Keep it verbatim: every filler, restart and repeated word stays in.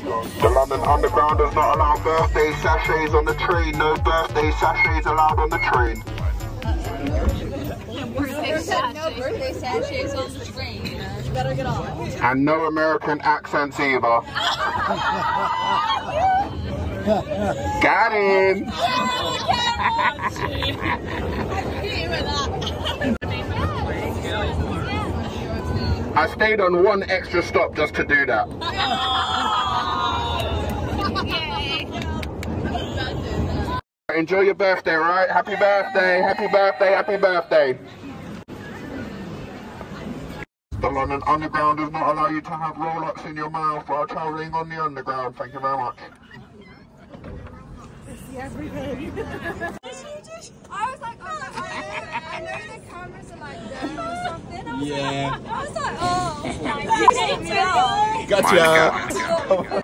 The London Underground does not allow birthday sachets on the train. No birthday sachets allowed on the train. No birthday sachets on the train. You better get on. And no American accents either. Got him! I stayed on one extra stop just to do that. Enjoy your birthday, right? Happy birthday, happy birthday, happy birthday. The London Underground does not allow you to have Rolex in your mouth while travelling on the Underground. Thank you very much. Every day. I was like, oh, I, I know the cameras are like there or something. I was Yeah. Like, I was like, oh, Gotcha.